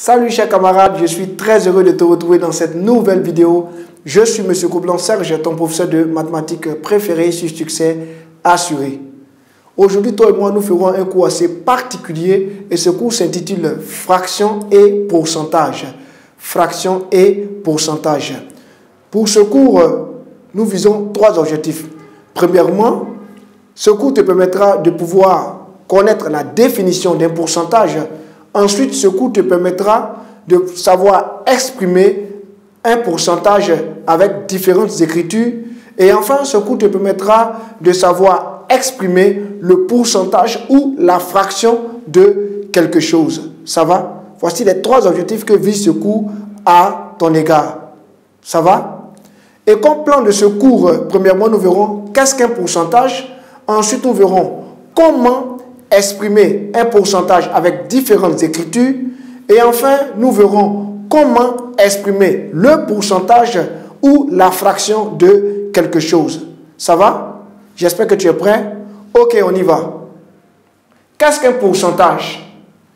Salut chers camarades, je suis très heureux de te retrouver dans cette nouvelle vidéo. Je suis M. Couplan Serge, ton professeur de mathématiques préféré sur succès assuré. Aujourd'hui, toi et moi, nous ferons un cours assez particulier et ce cours s'intitule Fraction et pourcentage. Fraction et pourcentage. Pour ce cours, nous visons trois objectifs. Premièrement, ce cours te permettra de pouvoir connaître la définition d'un pourcentage. Ensuite, ce cours te permettra de savoir exprimer un pourcentage avec différentes écritures. Et enfin, ce cours te permettra de savoir exprimer le pourcentage ou la fraction de quelque chose. Ça va? Voici les trois objectifs que vise ce cours à ton égard. Ça va? Et comme plan de ce cours, premièrement, nous verrons qu'est-ce qu'un pourcentage. Ensuite, nous verrons comment exprimer un pourcentage avec différentes écritures. Et enfin, nous verrons comment exprimer le pourcentage ou la fraction de quelque chose. Ça va? J'espère que tu es prêt. Ok, on y va. Qu'est-ce qu'un pourcentage?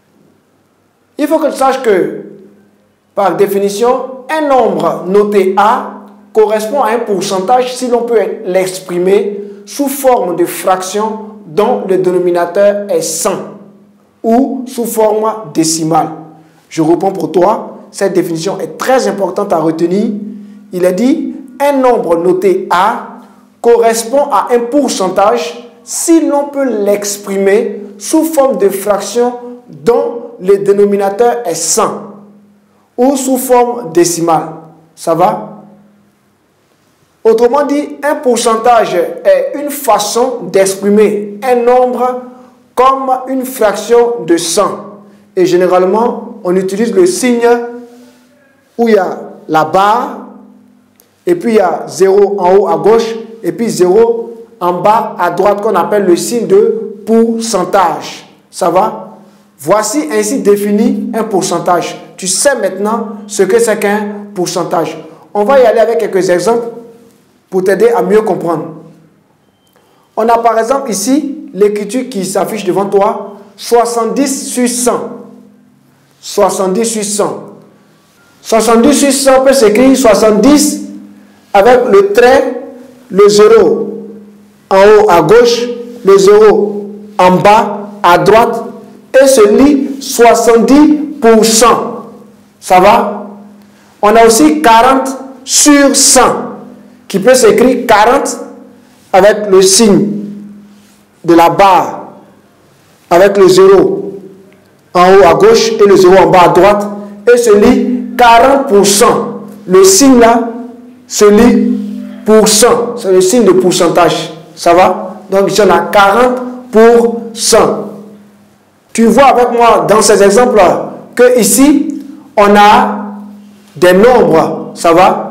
Il faut que tu saches que, par définition, un nombre noté A correspond à un pourcentage si l'on peut l'exprimer sous forme de fraction dont le dénominateur est 100 ou sous forme décimale. Je reprends pour toi, cette définition est très importante à retenir. Il est dit, un nombre noté A correspond à un pourcentage si l'on peut l'exprimer sous forme de fraction dont le dénominateur est 100 ou sous forme décimale. Ça va? Autrement dit, un pourcentage est une façon d'exprimer un nombre comme une fraction de 100. Et généralement, on utilise le signe où il y a la barre, et puis il y a 0 en haut à gauche, et puis 0 en bas à droite, qu'on appelle le signe de pourcentage. Ça va? Voici ainsi défini un pourcentage. Tu sais maintenant ce que c'est qu'un pourcentage. On va y aller avec quelques exemples pour t'aider à mieux comprendre. On a par exemple ici l'écriture qui s'affiche devant toi, 70 sur 100. 70 sur 100. 70 sur 100 peut s'écrire 70 avec le trait, le 0 en haut à gauche, le 0 en bas à droite et se lit 70%. Ça va? On a aussi 40 sur 100 qui peut s'écrire 40 avec le signe de la barre, avec le 0 en haut à gauche et le 0 en bas à droite, et se lit 40%. Le signe là se lit pourcent, c'est le signe de pourcentage. Ça va? Donc ici on a 40%. Tu vois avec moi dans ces exemples-là que ici on a des nombres, ça va?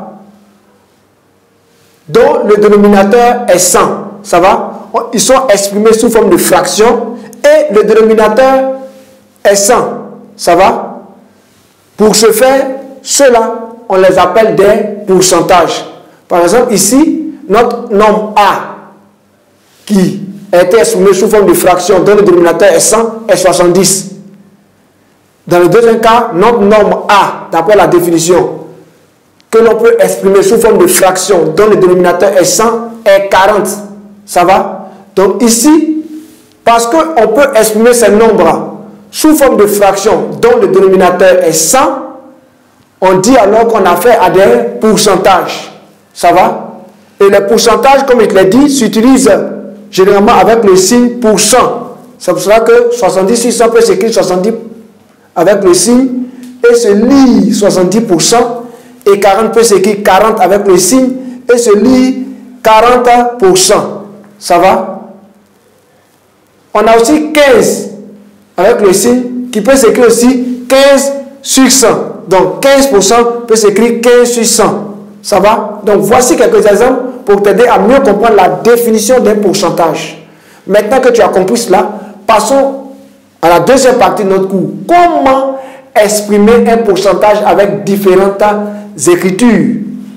Dont le dénominateur est 100. Ça va? Ils sont exprimés sous forme de fraction et le dénominateur est 100. Ça va? Pour ce faire, ceux-là, on les appelle des pourcentages. Par exemple, ici, notre nombre A, qui a été exprimé sous forme de fraction dont le dénominateur est 100, est 70. Dans le deuxième cas, notre nombre A, d'après la définition, que l'on peut exprimer sous forme de fraction dont le dénominateur est 100 est 40. Ça va? Donc ici, parce qu'on peut exprimer ces nombres sous forme de fraction dont le dénominateur est 100, on dit alors qu'on a affaire à des pourcentages. Ça va? Et les pourcentages, comme je te l'ai dit, s'utilisent généralement avec le signe pourcent. C'est pour cela que 70 sur 100 peut s'écrire 70 avec le signe et se lit 70%. Et 40 peut s'écrire 40 avec le signe et se lit 40%. Ça va? On a aussi 15 avec le signe qui peut s'écrire aussi 15 sur 100. Donc 15% peut s'écrire 15 sur 100. Ça va? Donc voici quelques exemples pour t'aider à mieux comprendre la définition d'un pourcentage. Maintenant que tu as compris cela, passons à la deuxième partie de notre cours. Comment exprimer un pourcentage avec différentes écritures.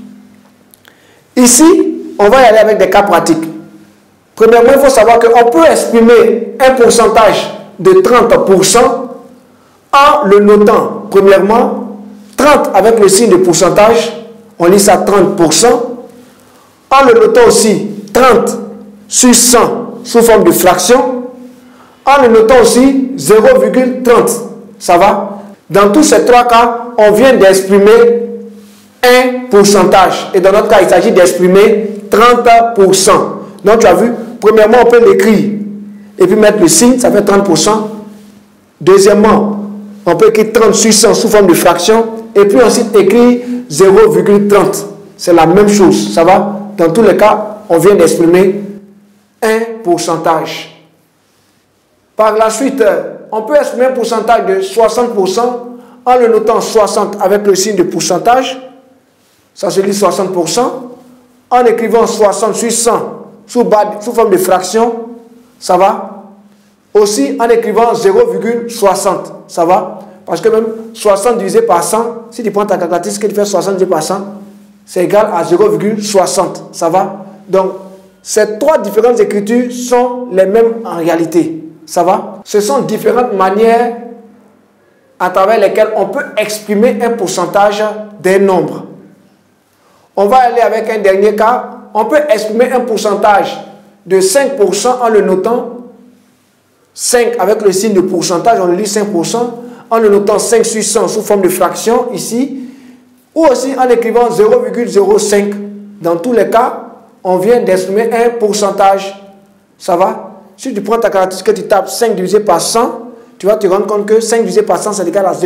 Ici, on va y aller avec des cas pratiques. Premièrement, il faut savoir qu'on peut exprimer un pourcentage de 30% En le notant, premièrement, 30 avec le signe de pourcentage, on lit ça 30%. En le notant aussi 30 sur 100 sous forme de fraction. En le notant aussi 0,30. Ça va? Dans tous ces trois cas, on vient d'exprimer un pourcentage. Et dans notre cas, il s'agit d'exprimer 30%. Donc tu as vu, premièrement, on peut l'écrire et puis mettre le signe, ça fait 30%. Deuxièmement, on peut écrire 30 sur 100 sous forme de fraction et puis ensuite écrire 0,30. C'est la même chose, ça va? Dans tous les cas, on vient d'exprimer un pourcentage. Par la suite, on peut exprimer un pourcentage de 60% en le notant 60 avec le signe de pourcentage. Ça se lit 60%. En écrivant 60 sur 100 sous forme de fraction, ça va? Aussi en écrivant 0,60, ça va? Parce que même 60 divisé par 100, si tu prends ta calculatrice, que tu fais 60 divisé par 100, c'est égal à 0,60, ça va? Donc, ces trois différentes écritures sont les mêmes en réalité, ça va? Ce sont différentes manières à travers lesquelles on peut exprimer un pourcentage d'un nombre. On va aller avec un dernier cas. On peut exprimer un pourcentage de 5% en le notant 5 avec le signe de pourcentage, on le lit 5%, en le notant 5 sur 100 sous forme de fraction ici, ou aussi en écrivant 0,05. Dans tous les cas, on vient d'exprimer un pourcentage. Ça va? Si tu prends ta caractéristique que tu tapes 5 divisé par 100, tu vas te rendre compte que 5 divisé par 100, c'est égal à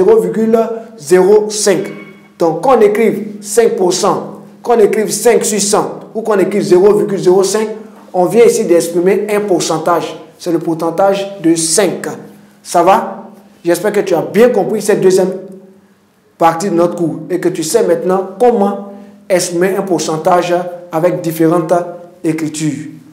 0,05. Donc, qu'on écrive 5%, qu'on écrive 5 sur 100 ou qu'on écrive 0,05, on vient ici d'exprimer un pourcentage. C'est le pourcentage de 5. Ça va? J'espère que tu as bien compris cette deuxième partie de notre cours et que tu sais maintenant comment exprimer un pourcentage avec différentes écritures.